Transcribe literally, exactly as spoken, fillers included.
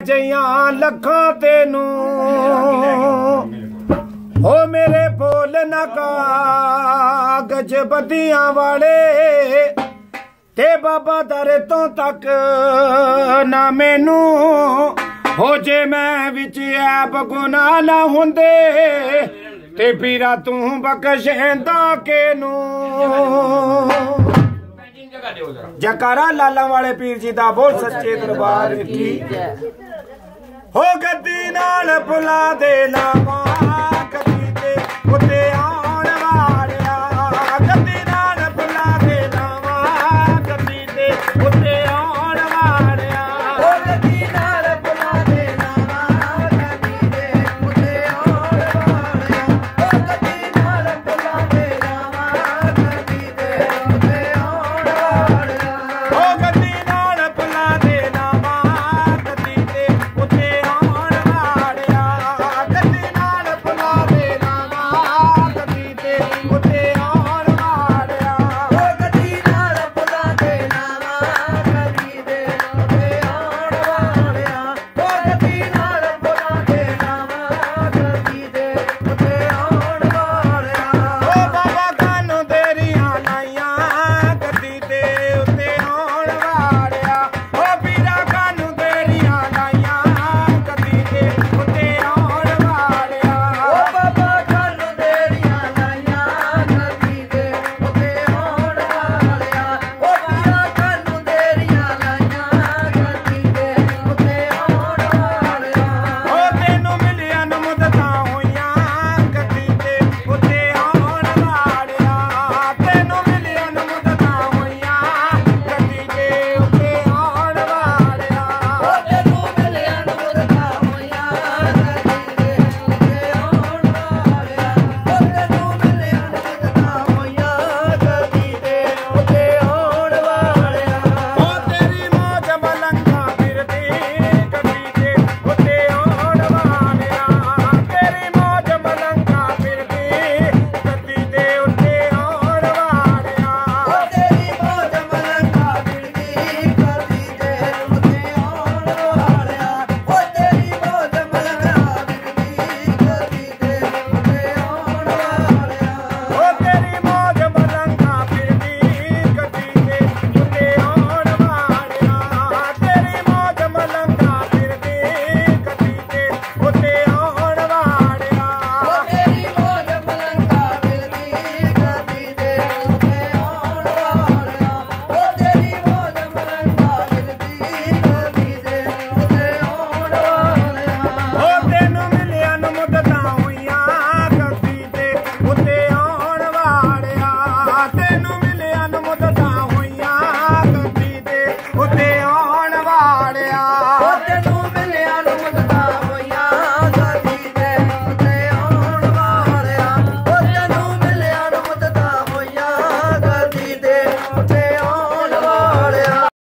ਜਈਆਂ ਲੱਖਾਂ ਤੈਨੂੰ ਹੋ ਮੇਰੇ ਫੁੱਲ ਨਾ ਕਾਗਜ਼ ਬੱਦੀਆਂ ਵਾਲੇ ਤੇ ਬਾਬਾ ਦਰ ਤੋਂ ਤੱਕ ਨਾ ਮੈਨੂੰ ਹੋ ਜੇ ਮੈਂ ਵਿੱਚ ਐਬ ਗੁਨਾਹ ਨਾ ਹੁੰਦੇ ਤੇ ਪੀਰਾ ਤੂੰ ਬਖਸ਼ੇਂਦਾ ਕਿਨੂੰ। ਜਕਾਰਾ ਲਾਲਾ वाले पीर जी दा बोल सच्चे दरबार की हो गद्दी नाल भुला दे लावा।